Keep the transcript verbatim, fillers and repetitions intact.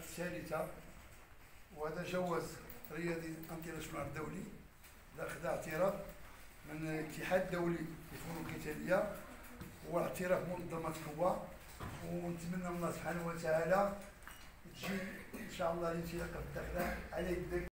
الثالثة، وهذا جواز رياضي انترناسيونال دولي لا اعتراف من الاتحاد الدولي للفنون القتالية واعتراف منظمة قوى. ونتمنى من الله سبحانه وتعالى تجي ان شاء الله الانطلاقه في الداخله على يدك.